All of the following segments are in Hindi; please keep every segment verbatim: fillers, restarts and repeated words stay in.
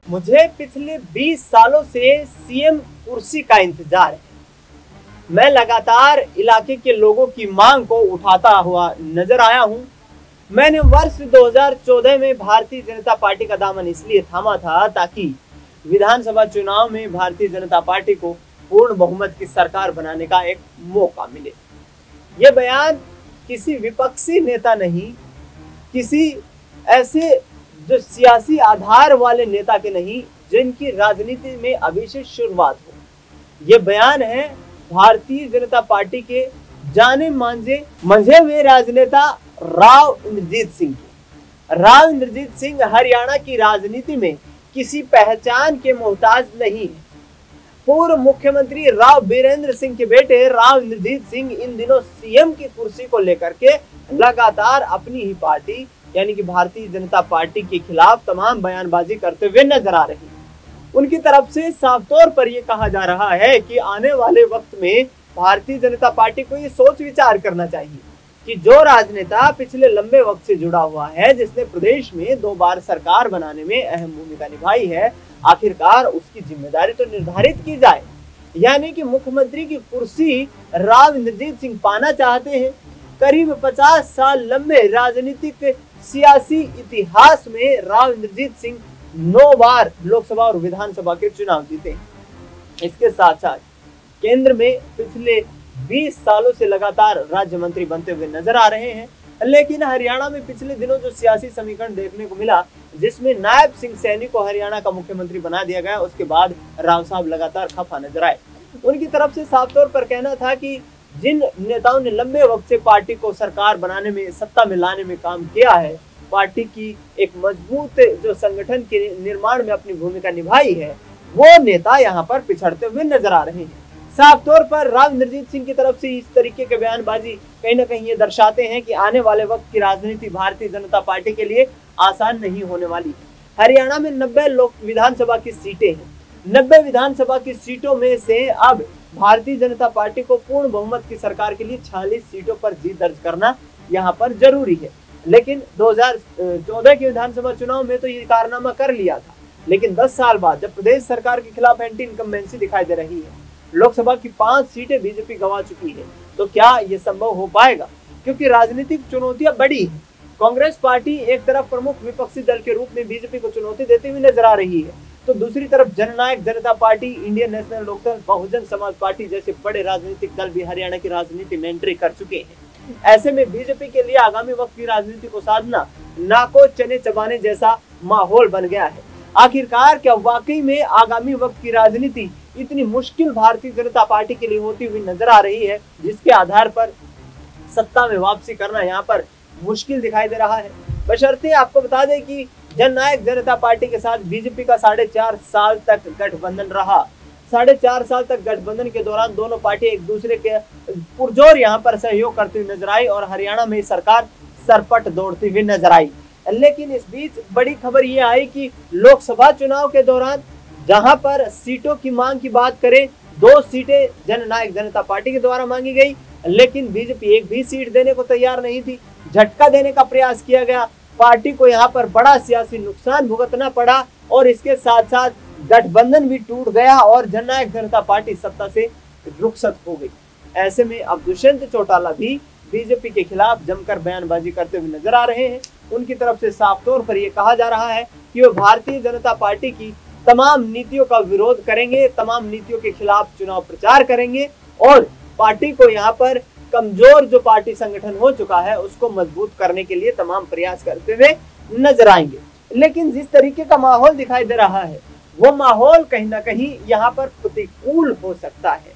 मुझे पिछले बीस सालों से सीएम कुर्सी का इंतजार है। मैं लगातार इलाके के लोगों की मांग को उठाता हुआ नजर आया हूं। मैंने वर्ष दो हज़ार चौदह में भारतीय जनता पार्टी का दामन इसलिए थामा था ताकि विधानसभा चुनाव में भारतीय जनता पार्टी को पूर्ण बहुमत की सरकार बनाने का एक मौका मिले। यह बयान किसी विपक्षी नेता नहीं, किसी ऐसे जो सियासी आधार वाले नेता के नहीं जिनकी राजनीति में अभी से शुरुआत हो। यह बयान है भारतीय जनता पार्टी के जाने मांझे मंझे हुए राजनेता राव इंद्रजीत सिंह के। राव इंद्रजीत सिंह हरियाणा की राजनीति में किसी पहचान के मोहताज नहीं है। पूर्व मुख्यमंत्री राव बीरेंद्र सिंह के बेटे राव इंद्रजीत सिंह इन दिनों सीएम की कुर्सी को लेकर के लगातार अपनी ही पार्टी यानी कि भारतीय जनता पार्टी के खिलाफ तमाम बयानबाजी करते हुए नजर आ रही है। उनकी तरफ से साफ तौर पर यह कहा जा रहा है कि आने वाले वक्त में भारतीय जनता पार्टी को ये सोच विचार करना चाहिए कि जो राजनेता पिछले लंबे वक्त से जुड़ा हुआ है, जिसने प्रदेश में दो बार सरकार बनाने में अहम भूमिका निभाई है, आखिरकार उसकी जिम्मेदारी तो निर्धारित की जाए। यानी कि मुख्यमंत्री की कुर्सी राव इंद्रजीत सिंह पाना चाहते हैं। करीब पचास साल लंबे राजनीतिक सियासी इतिहास में राव इंद्रजीत सिंह नौ बार लोकसभा और विधानसभा के चुनाव जीते। इसके साथ साथ केंद्र में पिछले बीस सालों से लगातार राज्य मंत्री बनते हुए नजर आ रहे हैं। लेकिन हरियाणा में पिछले दिनों जो सियासी समीकरण देखने को मिला, जिसमें नायब सिंह सैनी को हरियाणा का मुख्यमंत्री बना दिया गया, उसके बाद राव साहब लगातार खफा नजर आए। उनकी तरफ से साफ तौर पर कहना था कि जिन नेताओं ने लंबे वक्त से पार्टी को सरकार बनाने में, सत्ता में लाने में काम किया है, पार्टी की एक मजबूत जो संगठन के निर्माण में अपनी भूमिका निभाई है, वो नेता यहाँ पर पिछड़ते हुए नजर आ रहे हैं। साफ तौर पर राव इंद्रजीत सिंह की तरफ से इस तरीके के बयानबाजी कहीं ना कहीं ये दर्शाते हैं कि आने वाले वक्त की राजनीति भारतीय जनता पार्टी के लिए आसान नहीं होने वाली। हरियाणा में नब्बे लोक विधानसभा की सीटें हैं। नब्बे विधानसभा की सीटों में से अब भारतीय जनता पार्टी को पूर्ण बहुमत की सरकार के लिए छियालीस सीटों पर जीत दर्ज करना यहाँ पर जरूरी है। लेकिन दो हज़ार चौदह के विधानसभा चुनाव में तो ये कारनामा कर लिया था। लेकिन दस साल बाद जब प्रदेश सरकार के खिलाफ एंटी इनकम्बेंसी दिखाई दे रही है, लोकसभा की पांच सीटें बीजेपी गंवा चुकी है, तो क्या ये संभव हो पाएगा? क्योंकि राजनीतिक चुनौतियां बड़ी हैं। कांग्रेस पार्टी एक तरफ प्रमुख विपक्षी दल के रूप में बीजेपी को चुनौती देती हुई नजर आ रही है, तो दूसरी तरफ Jannayak Janta Party, Indian National Lokdal, Bahujan Samaj Party जैसे बड़े राजनीतिक दल भी हरियाणा की राजनीति में एंट्री कर चुके हैं। ऐसे में बीजेपी के लिए आगामी वक्त की राजनीति को साधना नाको चने चबाने जैसा माहौल बन गया है। आखिरकार क्या वाकई में आगामी वक्त की राजनीति इतनी मुश्किल भारतीय जनता पार्टी के लिए होती हुई नजर आ रही है, जिसके आधार पर सत्ता में वापसी करना यहाँ पर मुश्किल दिखाई दे रहा है? बशर्ते आपको बता दें कि जननायक जनता पार्टी के साथ बीजेपी का साढ़े चार साल तक गठबंधन रहा। साढ़े चार साल तक गठबंधन के दौरान दोनों पार्टी एक दूसरे के पुरजोर यहाँ पर सहयोग करती हुई नजर आई और हरियाणा में सरकार सरपट दौड़ती हुई नजर आई। लेकिन इस बीच बड़ी खबर ये आई कि लोकसभा चुनाव के दौरान जहां पर सीटों की मांग की बात करें, दो सीटें जननायक जनता पार्टी के द्वारा मांगी गई, लेकिन बीजेपी एक भी सीट देने को तैयार नहीं थी। झटका देने का प्रयास किया गया, पार्टी को यहाँ पर बड़ा सियासी नुकसान भुगतना पड़ा और इसके साथ साथ गठबंधन भी टूट गया और जननायक जनता पार्टी सत्ता से रुखसत हो गई। ऐसे में अब दुष्यंत चौटाला भी बीजेपी के खिलाफ जमकर बयानबाजी करते हुए नजर आ रहे हैं। उनकी तरफ से साफ तौर पर यह कहा जा रहा है कि वो भारतीय जनता पार्टी की तमाम नीतियों का विरोध करेंगे, तमाम नीतियों के खिलाफ चुनाव प्रचार करेंगे और पार्टी को यहाँ पर कमजोर जो पार्टी संगठन हो चुका है उसको मजबूत करने के लिए तमाम प्रयास करते हुए नजर आएंगे। लेकिन जिस तरीके का माहौल दिखाई दे रहा है, वो माहौल कहीं ना कहीं यहाँ पर प्रतिकूल हो सकता है।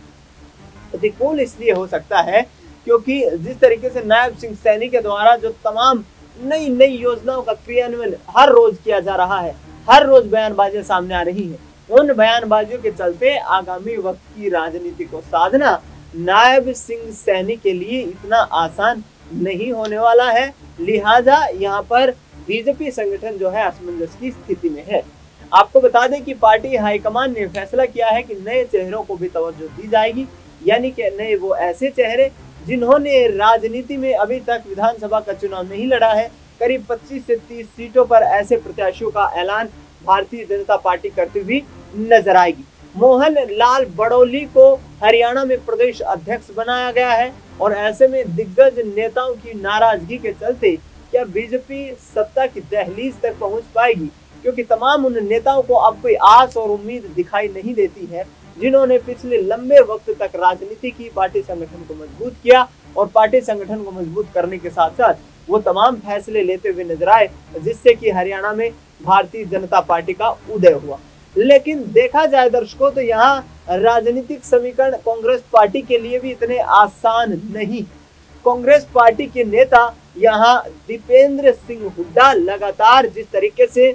प्रतिकूल इसलिए हो सकता है क्योंकि जिस तरीके से नायब सिंह सैनी के द्वारा जो तमाम नई नई योजनाओं का क्रियान्वयन हर रोज किया जा रहा है, हर रोज बयानबाजियां सामने आ रही है, उन बयानबाजियों के चलते आगामी वक्त की राजनीति को साधना नायब सिंह सैनी के लिए इतना आसान नहीं होने वाला है। लिहाजा यहाँ पर बीजेपी संगठन जो है असमंजस की स्थिति में है। आपको बता दें कि पार्टी हाईकमान ने फैसला किया है कि नए चेहरों को भी तवज्जो दी जाएगी, यानी कि नए वो ऐसे चेहरे जिन्होंने राजनीति में अभी तक विधानसभा का चुनाव नहीं लड़ा है। करीब पच्चीस से तीस सीटों पर ऐसे प्रत्याशियों का ऐलान भारतीय जनता पार्टी करती हुई नजर आएगी। मोहन लाल बड़ौली को हरियाणा में प्रदेश अध्यक्ष बनाया गया है और ऐसे में दिग्गज नेताओं की नाराजगी के चलते क्या बीजेपी सत्ता की दहलीज तक पहुंच पाएगी, क्योंकि तमाम उन नेताओं को अब कोई आस और उम्मीद दिखाई नहीं देती है जिन्होंने पिछले लंबे वक्त तक राजनीति की, पार्टी संगठन को मजबूत किया और पार्टी संगठन को मजबूत करने के साथ साथ वो तमाम फैसले लेते हुए नजर आए जिससे कि हरियाणा में भारतीय जनता पार्टी का उदय हुआ। लेकिन देखा जाए दर्शकों तो यहाँ राजनीतिक समीकरण कांग्रेस पार्टी के लिए भी इतने आसान नहीं। कांग्रेस पार्टी के नेता यहाँ दीपेंद्र सिंह हुड्डा लगातार जिस तरीके से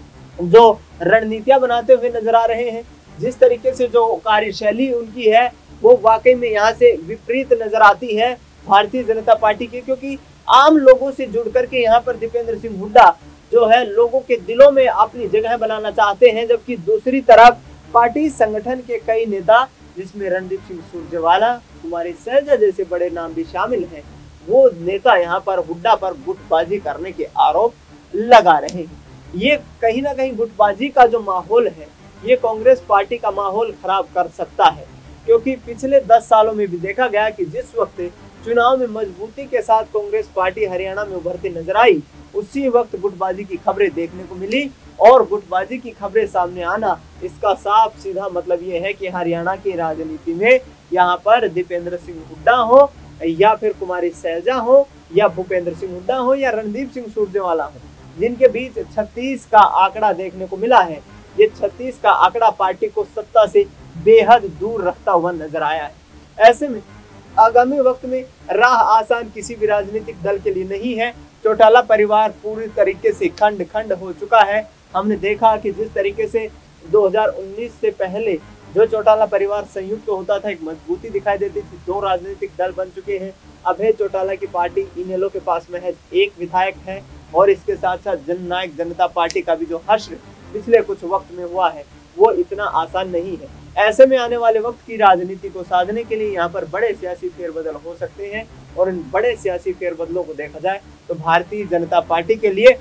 जो रणनीतियां बनाते हुए नजर आ रहे हैं, जिस तरीके से जो कार्यशैली उनकी है वो वाकई में यहाँ से विपरीत नजर आती है भारतीय जनता पार्टी की, क्योंकि आम लोगों से जुड़ करके यहाँ पर दीपेंद्र सिंह हुड्डा जो है लोगों के दिलों में अपनी जगह बनाना चाहते हैं, जबकि दूसरी तरफ पार्टी संगठन के कई नेता जिसमें रणदीप सिंह सुरजेवाला, कुमारी सैलजा जैसे बड़े नाम भी शामिल हैं, वो नेता यहाँ पर हुड्डा पर गुटबाजी करने के आरोप लगा रहे हैं। ये कहीं ना कहीं गुटबाजी का जो माहौल है ये कांग्रेस पार्टी का माहौल खराब कर सकता है, क्योंकि पिछले दस सालों में भी देखा गया कि जिस वक्त चुनाव में मजबूती के साथ कांग्रेस पार्टी हरियाणा में उभरती नजर आई, उसी वक्त गुटबाजी की खबरें देखने को मिली और गुटबाजी की खबरें सामने आना इसका साफ सीधा मतलब ये है कि हरियाणा की राजनीति में यहाँ पर दीपेंद्र सिंह हुड्डा हो या फिर कुमारी सैलजा हो या भूपेंद्र सिंह हुड्डा हो या रणदीप सिंह सुरजेवाला हो, जिनके बीच छत्तीस का आंकड़ा देखने को मिला है, ये छत्तीस का आंकड़ा पार्टी को सत्ता से बेहद दूर रखता हुआ नजर आया है। ऐसे में आगामी वक्त में राह आसान किसी भी राजनीतिक दल के लिए नहीं है। चौटाला परिवार पूरी तरीके से खंड खंड हो चुका है। हमने देखा कि जिस तरीके से दो हज़ार उन्नीस से पहले जो चौटाला परिवार संयुक्त तो होता था, एक मजबूती दिखाई देती थी, दो राजनीतिक दल बन चुके हैं। अभय चौटाला की पार्टी इनेलो के पास में है, एक विधायक है और इसके साथ साथ जननायक जनता पार्टी का भी जो हश्र पिछले कुछ वक्त में हुआ है वो इतना आसान नहीं है। ऐसे में आने वाले वक्त की राजनीति को साधने के लिए यहाँ पर बड़े सियासी फेरबदल हो सकते हैं और इन बड़े सियासी फेरबदलों को देखा जाए तो भारतीय जनता पार्टी के लिए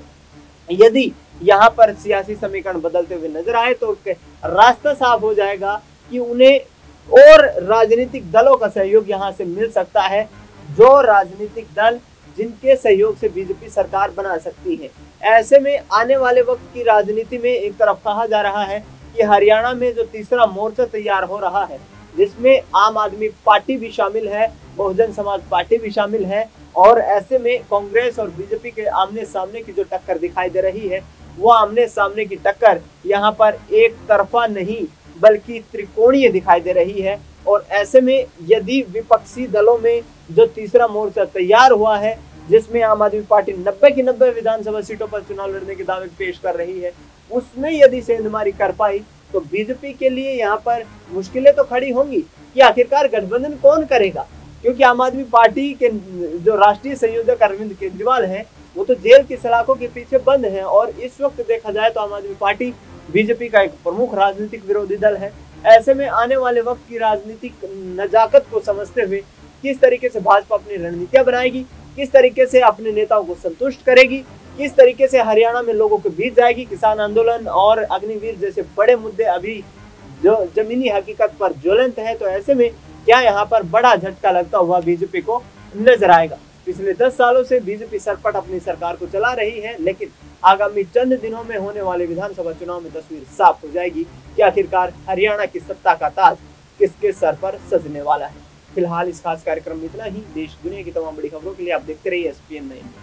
यदि यहाँ पर सियासी समीकरण बदलते हुए नजर आए तो रास्ता साफ हो जाएगा कि उन्हें और राजनीतिक दलों का सहयोग यहाँ से मिल सकता है, जो राजनीतिक दल जिनके सहयोग से बीजेपी सरकार बना सकती है। ऐसे में आने वाले वक्त की राजनीति में एक तरफ कहा जा रहा है कि हरियाणा में जो तीसरा मोर्चा तैयार हो रहा है, जिसमें आम आदमी पार्टी भी शामिल है, बहुजन समाज पार्टी भी शामिल है, और ऐसे में कांग्रेस और बीजेपी के आमने सामने की जो टक्कर दिखाई दे रही है वो आमने सामने की टक्कर यहाँ पर एक तरफा नहीं बल्कि त्रिकोणीय दिखाई दे रही है। और ऐसे में यदि विपक्षी दलों में जो तीसरा मोर्चा तैयार हुआ है, जिसमें आम आदमी पार्टी नब्बे की नब्बे विधानसभा सीटों पर चुनाव लड़ने के दावे पेश कर रही है, उसमें यदि सेंधमारी कर पाई तो बीजेपी के लिए यहाँ पर मुश्किलें तो खड़ी होंगी कि आखिरकार गठबंधन कौन करेगा, क्योंकि आम आदमी पार्टी के जो राष्ट्रीय संयोजक अरविंद केजरीवाल हैं वो तो जेल की सलाखों के पीछे बंद हैं और इस वक्त देखा जाए तो आम आदमी पार्टी बीजेपी का एक प्रमुख राजनीतिक विरोधी दल है। ऐसे में आने वाले वक्त की राजनीतिक नजाकत को समझते हुए किस तरीके से भाजपा अपनी रणनीतियां बनाएगी, किस तरीके से अपने नेताओं को संतुष्ट करेगी, किस तरीके से हरियाणा में लोगों के बीच जाएगी, किसान आंदोलन और अग्निवीर जैसे बड़े मुद्दे अभी जो जमीनी हकीकत पर ज्वलंत है, तो ऐसे में क्या यहाँ पर बड़ा झटका लगता हुआ बीजेपी को नजर आएगा। पिछले दस सालों से बीजेपी सरपट अपनी सरकार को चला रही है, लेकिन आगामी चंद दिनों में होने वाले विधानसभा चुनाव में तस्वीर साफ हो जाएगी कि आखिरकार हरियाणा की सत्ता का ताज किसके सर पर सजने वाला है। फिलहाल इस खास कार्यक्रम में इतना ही। देश दुनिया की तमाम बड़ी खबरों के लिए आप देखते रहिए एस पी एन नाइन।